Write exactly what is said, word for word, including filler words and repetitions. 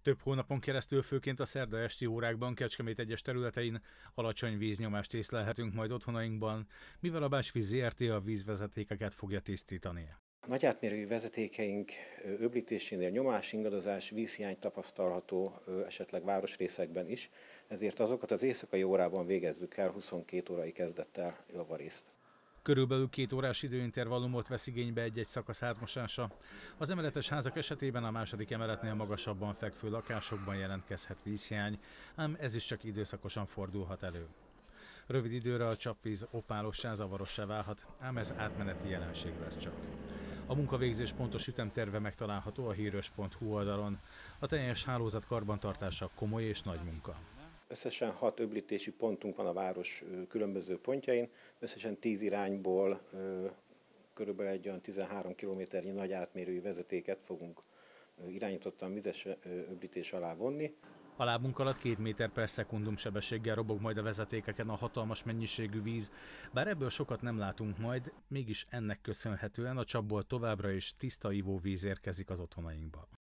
Több hónapon keresztül, főként a szerda esti órákban Kecskemét egyes területein alacsony víznyomást észlelhetünk majd otthonainkban, mivel a Bács-víz zé er té a vízvezetékeket fogja tisztítani. A nagy átmérőjű vezetékeink öblítésénél nyomásingadozás, vízhiány tapasztalható esetleg városrészekben is, ezért azokat az éjszakai órában végezzük el huszonkét órai kezdettel javarészt. Körülbelül két órás időintervallumot vesz igénybe egy-egy szakasz átmosása. Az emeletes házak esetében a második emeletnél magasabban fekvő lakásokban jelentkezhet vízhiány, ám ez is csak időszakosan fordulhat elő. Rövid időre a csapvíz opálossá, zavarossá válhat, ám ez átmeneti jelenség lesz csak. A munkavégzés pontos ütemterve megtalálható a híros pont hu oldalon. A teljes hálózat karbantartása komoly és nagy munka. Összesen hat öblítési pontunk van a város különböző pontjain, összesen tíz irányból körülbelül egy olyan tizenhárom kilométernyi nagy átmérőjű vezetéket fogunk irányítottan vizes öblítés alá vonni. A lábunk alatt két méter per szekundum sebességgel robog majd a vezetékeken a hatalmas mennyiségű víz, bár ebből sokat nem látunk majd, mégis ennek köszönhetően a csapból továbbra is tiszta ivóvíz érkezik az otthonainkba.